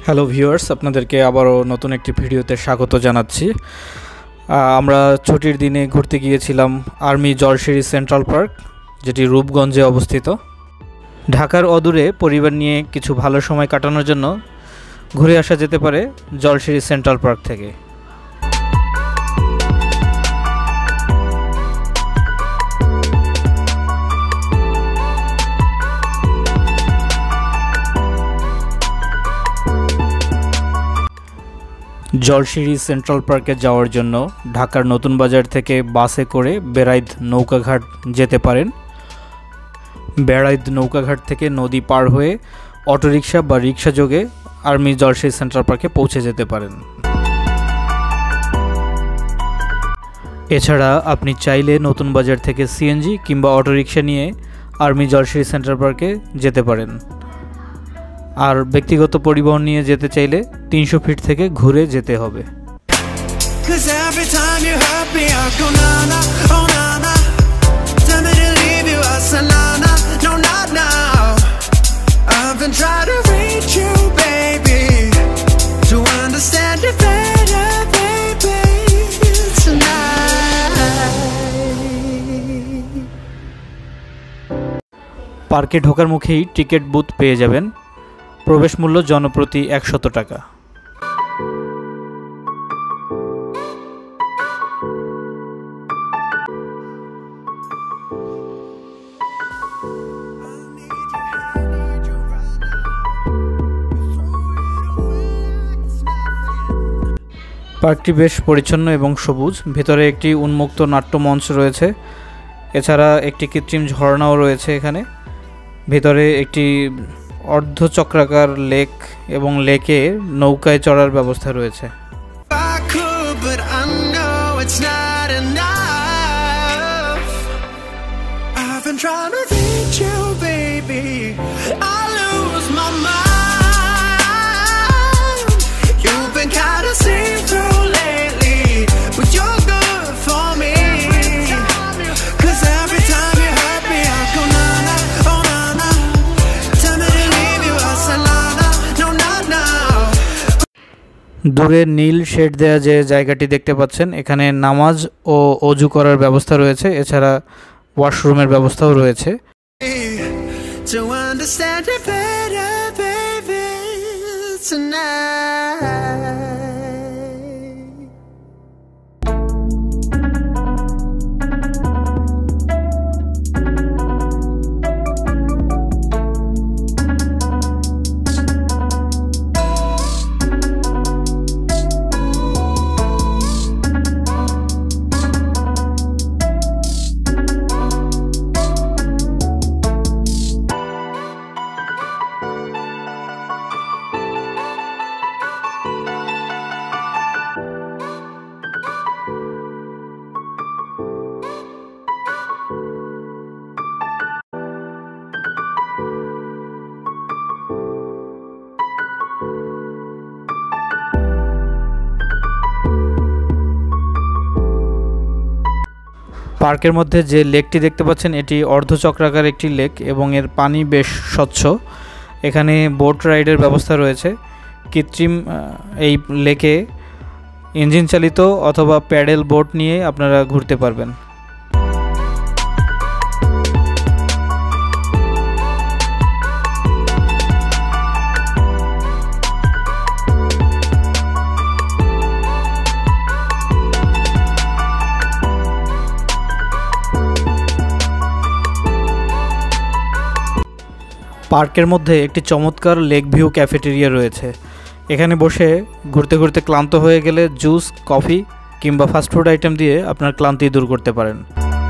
Hello viewers, আপনাদেরকে আবারও নতুন একটি ভিডিওতে স্বাগত জানাচ্ছি। আমরা ছুটির দিনে ঘুরতে গিয়েছিলাম আর্মি জলশিরি সেন্ট্রাল পার্ক, যেটি রূপগঞ্জে অবস্থিত। ঢাকার অদূরে পরিবার নিয়ে কিছু ভালো সময় কাটানোর জন্য ঘুরে আসা যেতে পারে জলশিরি সেন্ট্রাল পার্ক থেকে। জলশিরি সেন্ট্রাল পার্কে যাওয়ার জন্য ঢাকার নতুন বাজার থেকে বাসে করে বেড়াইদ নৌকাঘাট যেতে পারেন। বেড়াইদ নৌকাঘাট থেকে নদী পার হয়ে অটোরিকশা বা রিক্সা যোগে আর্মি জলশিরি সেন্ট্রাল পার্কে পৌঁছে যেতে পারেন। এছাড়া আপনি চাইলে নতুন বাজার থেকে সিএনজি কিংবা অটোরিকশা নিয়ে আর্মি জলশিরি সেন্ট্রাল পার্কে যেতে পারেন। আর ব্যক্তিগত পরিবহন নিয়ে যেতে চাইলে 300 ফিট থেকে ঘুরে যেতে হবে। পার্কে ঢোকার মুখেই টিকিট বুথ পেয়ে যাবেন। প্রবেশ মূল্য জনপ্রতি 100 টাকা। পার্কটি বেশ পরিচ্ছন্ন এবং সবুজ। ভেতরে একটি উন্মুক্ত নাট্যমঞ্চ রয়েছে। এছাড়া একটি কৃত্রিম ঝর্ণাও রয়েছে এখানে। ভেতরে একটি অর্ধচক্রাকার লেক এবং লেকে নৌকায় চড়ার ব্যবস্থা রয়েছে। দূরে নীল শেড দেয়া যে জায়গাটি দেখতে পাচ্ছেন, এখানে নামাজ ও অজু করার ব্যবস্থা রয়েছে। এছাড়া ওয়াশরুমের ব্যবস্থাও রয়েছে। পার্কের মধ্যে যে লেকটি দেখতে পাচ্ছেন, এটি অর্ধচক্রাকার একটি লেক এবং এর পানি বেশ স্বচ্ছ। এখানে বোট রাইডের ব্যবস্থা রয়েছে। কৃত্রিম এই লেকে ইঞ্জিন চালিত অথবা প্যাডেল বোট নিয়ে আপনারা ঘুরতে পারবেন। পার্কের মধ্যে একটি চমৎকার লেক ভিউ ক্যাফেটেরিয়া রয়েছে। এখানে বসে ঘুরতে ঘুরতে ক্লান্ত হয়ে গেলে জুস, কফি কিংবা ফাস্টফুড আইটেম দিয়ে আপনার ক্লান্তি দূর করতে পারেন।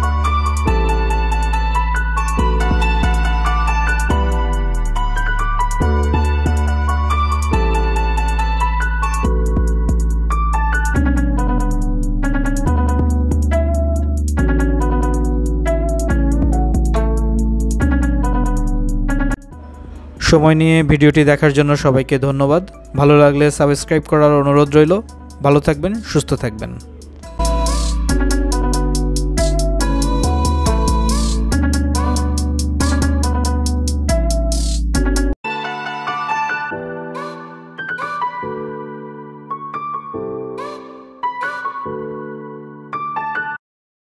সময় নিয়ে ভিডিওটি দেখার জন্য সবাইকে ধন্যবাদ। ভালো লাগলে সাবস্ক্রাইব করার অনুরোধ রইল। ভালো থাকবেন, সুস্থ থাকবেন।